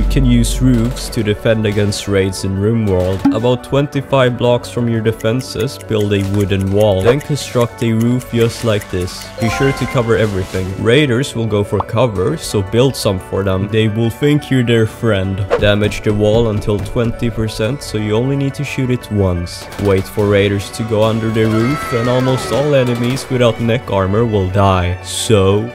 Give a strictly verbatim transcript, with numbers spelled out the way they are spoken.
can use roofs to defend against raids in Rimworld. About twenty-five blocks from your defenses, build a wooden wall. Then construct a roof just like this. Be sure to cover everything. Raiders will go for cover, so build some for them. They will think you're their friend. Damage the wall until twenty percent, so you only need to shoot it once. Wait for raiders to go under the roof, and almost all enemies without neck armor will die. So